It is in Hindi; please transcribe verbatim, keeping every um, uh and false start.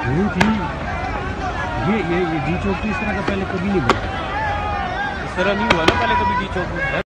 बहुत ही ये ये ये डी चौक इस तरह का पहले कभी नहीं बना। इस तरह नहीं हुआ ना पहले कभी डी चौक में।